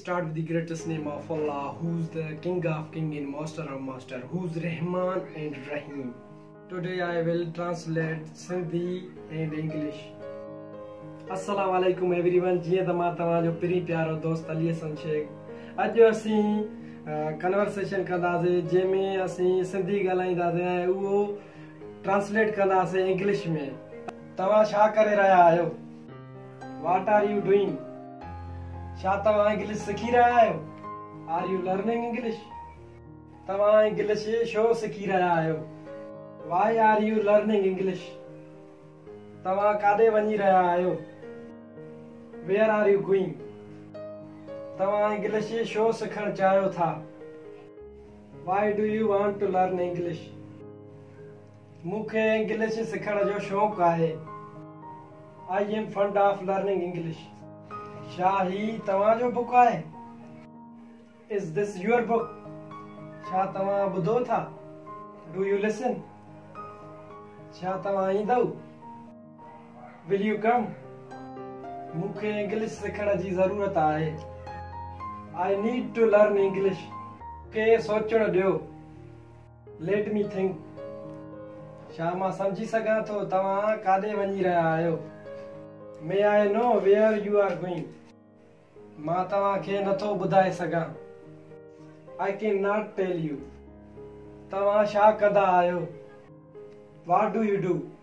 start with the greatest name of Allah, who's the King of King and Master of Master, who's Rahman and Rahim. Today I will translate Sindhi and English. Assalamu alaikum everyone. जीअं त मां तव्हांजो पहिरीं प्यारो दोस्त अली हसन शेख अॼु असीं conversation कंदासीं जंहिंमें असीं सिंधी ॻाल्हाईंदासीं ऐं उहो ट्रांसलेट कंदासीं इंग्लिश में. तव्हां छा करे रहिया आहियो? What are you doing? छा तव्हां इंग्लिश सिखी रहिया आहियो? Are you learning English? तव्हां इंग्लिश छो सिखी रहिया आहियो? Why are you learning English? तव्हां काॾे वञी रहिया आहियो? Where are you going? तव्हां इंग्लिश छो सिखणु चाहियो था? Why do you want to learn English? मूंखे इंग्लिश सिखण जो शौक़ु आहे. I am fond of learning English. छा ही तव्हांजो बुक आहे? Is this your book? छा तव्हां ॿुधो था? Do you listen? छा तव्हां ईंदव? विल यू कम? मूंखे इंग्लिश सिखण जी ज़रूरत आहे. I need to learn English. मूंखे सोचणु ॾियो. Let me think. छा मां समझी सघां थो तव्हां काॾे वञी रहिया आहियो? May I know where you are going? मां तव्हांखे नथो ॿुधाए सघां. I can not tell you. तव्हां छा कंदा आहियो? What do you do?